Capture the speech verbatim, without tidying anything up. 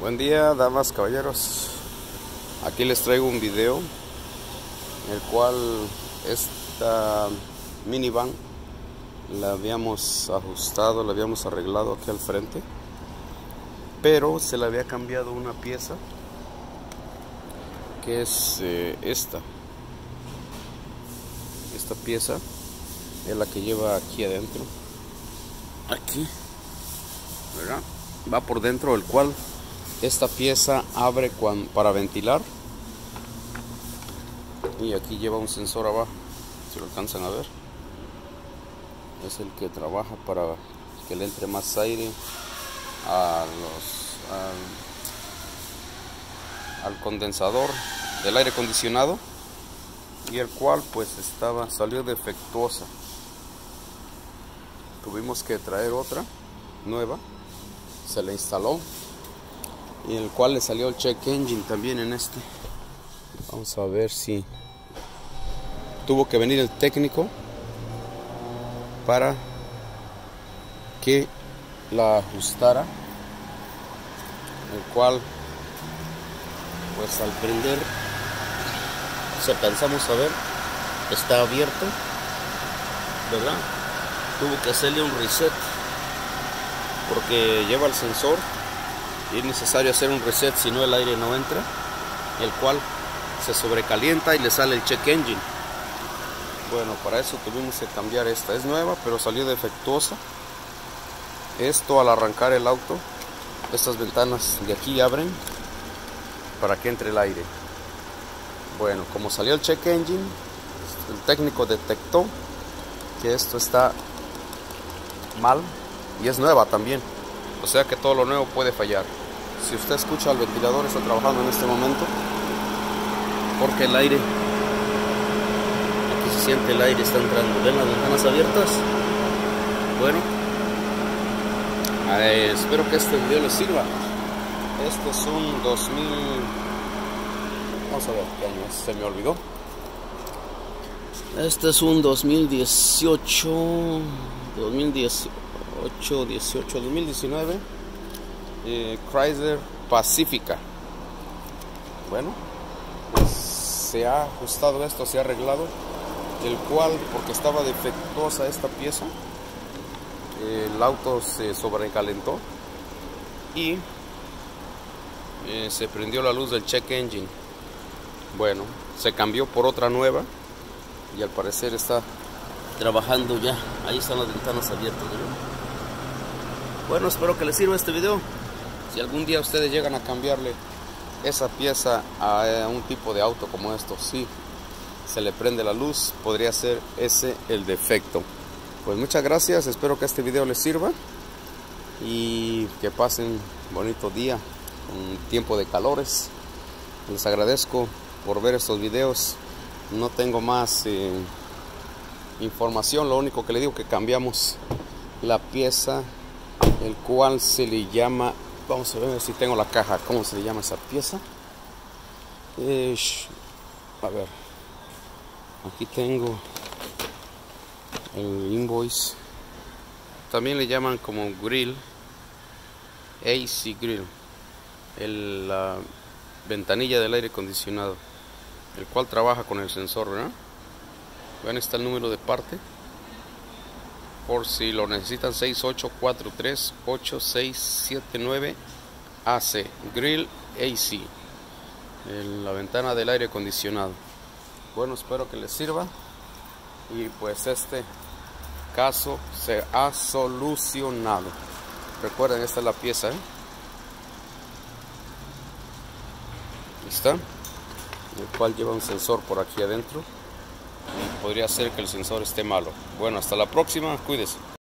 Buen día, damas, caballeros. Aquí les traigo un video en el cual esta minivan la habíamos ajustado, la habíamos arreglado aquí al frente, pero se le había cambiado una pieza que es eh, esta esta pieza es la que lleva aquí adentro, aquí, ¿verdad? Va por dentro, el cual esta pieza abre cuando, para ventilar, y aquí lleva un sensor abajo, si lo alcanzan a ver, es el que trabaja para que le entre más aire a los, al, al condensador del aire acondicionado, y el cual pues estaba salió defectuosa. Tuvimos que traer otra nueva, se le instaló, y en el cual le salió el check engine también en este. Vamos a ver si tuvo que venir el técnico para que la ajustara, el cual pues al prender, si alcanzamos a ver, está abierto, ¿verdad? Tuvo que hacerle un reset porque lleva el sensor y es necesario hacer un reset, si no el aire no entra, el cual se sobrecalienta y le sale el check engine. Bueno, para eso tuvimos que cambiar esta. Es nueva, pero salió defectuosa. Esto, al arrancar el auto, estas ventanas de aquí abren para que entre el aire. Bueno, como salió el check engine, el técnico detectó que esto está mal, y es nueva también, o sea que todo lo nuevo puede fallar. Si usted escucha, el ventilador está trabajando en este momento porque el aire, aquí se siente el aire, está entrando. ¿Ven las ventanas abiertas? Bueno, eh, espero que este video les sirva. Este es un dos mil, vamos a ver qué año es, se me olvidó. Este es un dos mil dieciocho, dos mil dieciocho, dieciocho, dos mil diecinueve, eh, Chrysler Pacifica. Bueno, pues se ha ajustado esto, se ha arreglado, el cual, porque estaba defectuosa esta pieza, el auto se sobrecalentó y eh, se prendió la luz del check engine. Bueno, se cambió por otra nueva y al parecer está trabajando ya. Ahí están las ventanas abiertas, ¿no? Bueno, espero que les sirva este video. Si algún día ustedes llegan a cambiarle esa pieza a un tipo de auto como esto, si se le prende la luz, podría ser ese el defecto. Pues muchas gracias, espero que este video les sirva y que pasen un bonito día con tiempo de calores. Les agradezco por ver estos videos. No tengo más eh, información, lo único que le digo que cambiamos la pieza, el cual se le llama, vamos a ver si tengo la caja, cómo se le llama esa pieza. Eh, a ver, aquí tengo el invoice. También le llaman como grill, A C grill, el, la ventanilla del aire acondicionado, el cual trabaja con el sensor, ¿verdad? Vean, está el número de parte por si lo necesitan: seis ocho cuatro tres ocho seis siete nueve A C Grill A C, en la ventana del aire acondicionado. Bueno, espero que les sirva y pues este caso se ha solucionado. Recuerden, esta es la pieza, ¿eh? ¿Está? El cual lleva un sensor por aquí adentro y podría ser que el sensor esté malo. Bueno, hasta la próxima, cuídese.